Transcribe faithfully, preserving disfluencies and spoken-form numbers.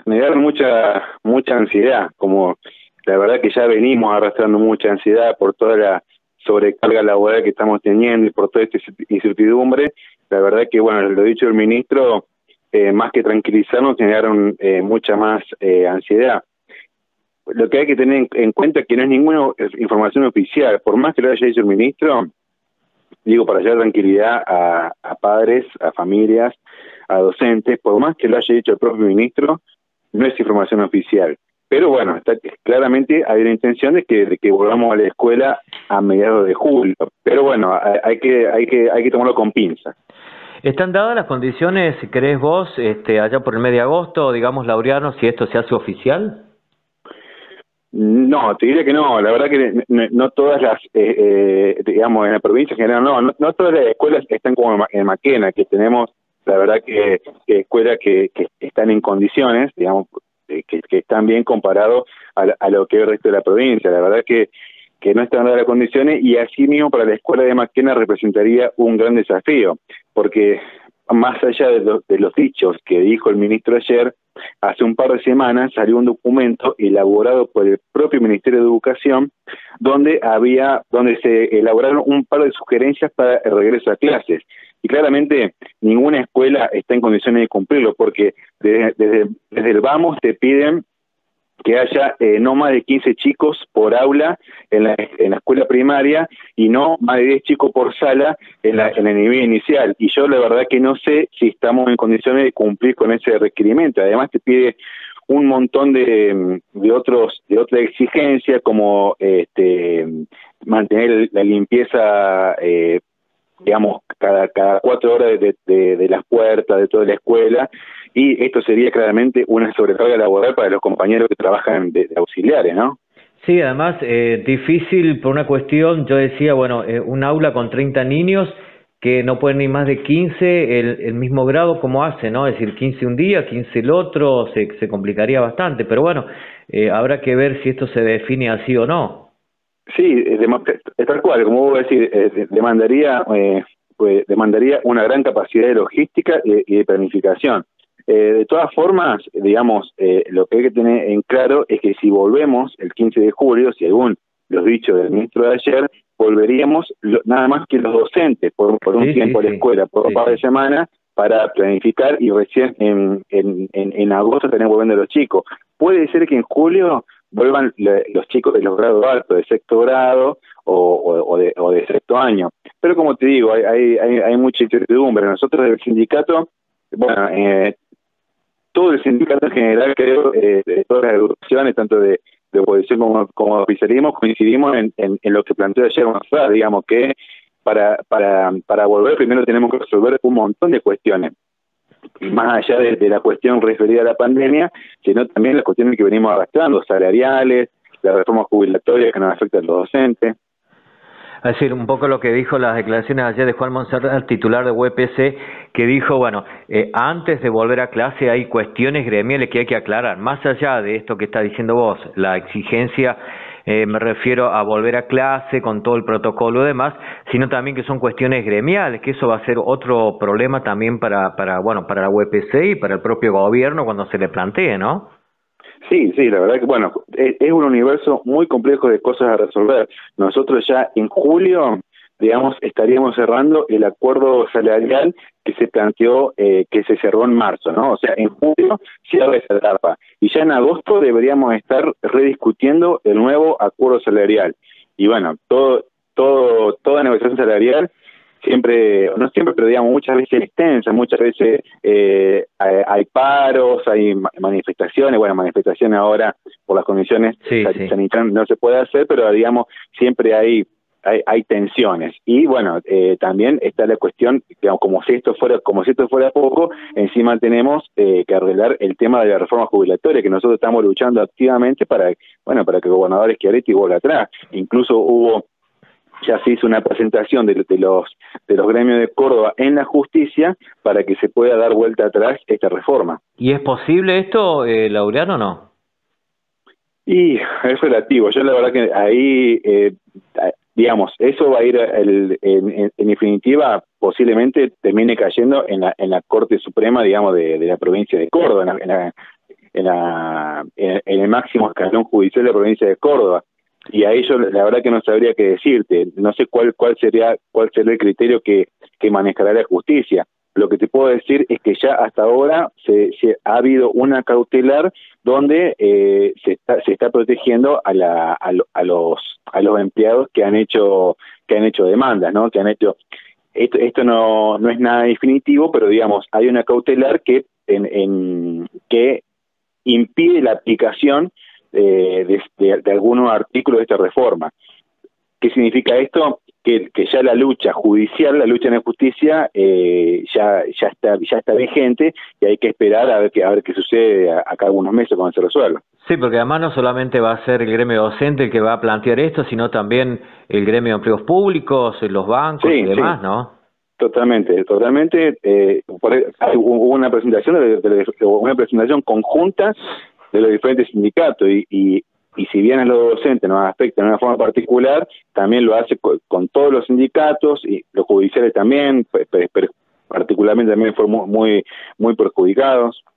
generaron mucha, mucha ansiedad, como la verdad que ya venimos arrastrando mucha ansiedad por toda la sobrecarga laboral que estamos teniendo y por toda esta incertidumbre. La verdad que, bueno, lo dicho del ministro, eh, más que tranquilizarnos, generaron eh, mucha más eh, ansiedad. Lo que hay que tener en, en cuenta es que no es ninguna información oficial, por más que lo haya dicho el ministro, digo, para llevar tranquilidad a, a padres, a familias, a docentes, por más que lo haya dicho el propio ministro, no es información oficial. Pero bueno, está, claramente hay la intención de que, de que volvamos a la escuela a mediados de julio. Pero bueno, hay, hay que hay que hay que tomarlo con pinzas. ¿Están dadas las condiciones, si querés vos, este, allá por el mes de agosto, digamos, Laureano, si esto se hace oficial? No, te diría que no. La verdad que no, no todas las, eh, eh, digamos, en la provincia en general, no, no, no todas las escuelas están como en Maquena, que tenemos, la verdad que, que escuelas que, que están en condiciones, digamos, que, que están bien comparados a, a lo que es el resto de la provincia. La verdad que, que no están dadas las condiciones, y así mismo para la escuela de Maquena representaría un gran desafío, porque más allá de, lo, de los dichos que dijo el ministro ayer, hace un par de semanas salió un documento elaborado por el propio Ministerio de Educación, donde había, donde se elaboraron un par de sugerencias para el regreso a clases. Y claramente ninguna escuela está en condiciones de cumplirlo, porque desde, desde, desde el vamos te piden que haya eh, no más de quince chicos por aula en la, en la escuela primaria y no más de diez chicos por sala en, la, en el nivel inicial. Y yo la verdad que no sé si estamos en condiciones de cumplir con ese requerimiento. Además te pide un montón de, de otros de otra exigencia, como este mantener la limpieza, eh, digamos, cada, cada cuatro horas de, de, de las puertas de toda la escuela, y esto sería claramente una sobrecarga laboral para los compañeros que trabajan de, de auxiliares, ¿no? Sí, además, eh, difícil por una cuestión, yo decía, bueno, eh, un aula con treinta niños que no pueden ir más de quince, el, el mismo grado, ¿cómo hace, no? Es decir, quince un día, quince el otro, se, se complicaría bastante, pero bueno, eh, habrá que ver si esto se define así o no. Sí, es tal cual, como vos decís, eh, demandaría, eh, pues, demandaría una gran capacidad de logística y, y de planificación. Eh, de todas formas, digamos, eh, lo que hay que tener en claro es que si volvemos el quince de julio, según los dichos del ministro de ayer, volveríamos lo, nada más que los docentes por, por un sí, tiempo sí, a la escuela, por sí, un par de sí. semanas, para planificar, y recién en, en, en, en agosto tenemos volviendo los chicos. Puede ser que en julio vuelvan le, los chicos de los grados altos, de sexto grado o, o, o, de, o de sexto año. Pero como te digo, hay, hay, hay mucha incertidumbre. Nosotros del sindicato, bueno, eh, todo el sindicato en general, creo, eh, de todas las agrupaciones, tanto de, de oposición como, como de oficialismo, coincidimos en, en, en lo que planteó ayer González, digamos que para, para, para volver primero tenemos que resolver un montón de cuestiones, más allá de, de la cuestión referida a la pandemia, sino también las cuestiones que venimos arrastrando, salariales, la reforma jubilatoria que nos afecta a los docentes. Es decir, un poco lo que dijo las declaraciones ayer de Juan Monserrat, titular de U P C, que dijo, bueno, eh, antes de volver a clase hay cuestiones gremiales que hay que aclarar, más allá de esto que está diciendo vos, la exigencia, eh, me refiero a volver a clase con todo el protocolo y demás, sino también que son cuestiones gremiales, que eso va a ser otro problema también para, para, bueno, para la U P C y para el propio gobierno cuando se le plantee, ¿no? Sí, sí, la verdad que, bueno, es, es un universo muy complejo de cosas a resolver. Nosotros ya en julio, digamos, estaríamos cerrando el acuerdo salarial que se planteó, eh, que se cerró en marzo, ¿no? O sea, en julio cierra esa etapa. Y ya en agosto deberíamos estar rediscutiendo el nuevo acuerdo salarial. Y bueno, todo, todo, toda negociación salarial siempre, no siempre, pero digamos muchas veces extensa, muchas veces eh, hay, hay paros, hay manifestaciones, bueno, manifestaciones ahora por las condiciones sí, sanitarias sí. no se puede hacer, pero digamos siempre hay hay, hay tensiones. Y bueno, eh, también está la cuestión, digamos, como si esto fuera como si esto fuera poco, encima tenemos eh, que arreglar el tema de la reforma jubilatoria, que nosotros estamos luchando activamente para, bueno, para que el gobernador Schiaretti vuelva atrás. Incluso hubo ya se hizo una presentación de, de los de los gremios de Córdoba en la justicia para que se pueda dar vuelta atrás esta reforma. ¿Y es posible esto, eh, Laureano, o no? Y es relativo. Yo la verdad que ahí, eh, digamos, eso va a ir el, en, en, en definitiva, posiblemente termine cayendo en la, en la Corte Suprema, digamos, de, de la provincia de Córdoba, en la, en la en, la, en, en el máximo escalón judicial de la provincia de Córdoba. Y a ello la verdad que no sabría qué decirte, no sé cuál cuál sería cuál sería el criterio que, que manejará la justicia. Lo que te puedo decir es que ya hasta ahora se, se ha habido una cautelar donde eh, se está se está protegiendo a la a, lo, a los a los empleados que han hecho que han hecho demandas, ¿no? Que han hecho esto esto no no es nada definitivo, pero digamos hay una cautelar que en, en que impide la aplicación eh, de, de, de algunos artículos de esta reforma. ¿Qué significa esto? Que, que ya la lucha judicial, la lucha en la justicia, eh, ya ya está ya está vigente y hay que esperar a ver qué a ver qué sucede acá algunos meses cuando se resuelva. Sí, porque además no solamente va a ser el gremio docente el que va a plantear esto, sino también el gremio de empleos públicos, los bancos sí, y demás, sí. ¿no? Totalmente, totalmente. Eh, por, hay, hubo una presentación de, de, de, una presentación conjunta de los diferentes sindicatos y, y y si bien a los docentes nos afecta de una forma particular, también lo hace con, con todos los sindicatos y los judiciales también, pero particularmente también fueron muy muy, muy perjudicados.